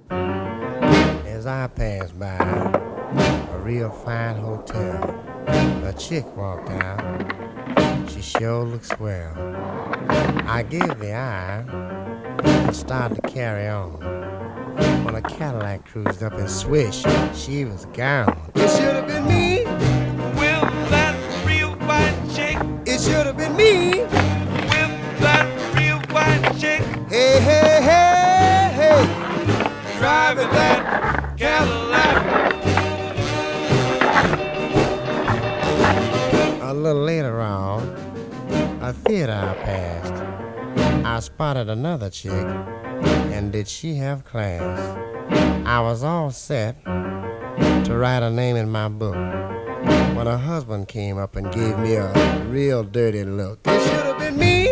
As I passed by a real fine hotel, a chick walked out. She sure looked swell. I gave the eye and started to carry on when a Cadillac cruised up and swish, she was gone. It should have been me With that real white chick. It should have been me. With that real white chick. Hey, hey, hey, hey. Driving that Cadillac. A little later on, a theater I passed, I spotted another chick, and did she have class. I was all set to write her name in my book when her husband came up and gave me a real dirty look. It should have been me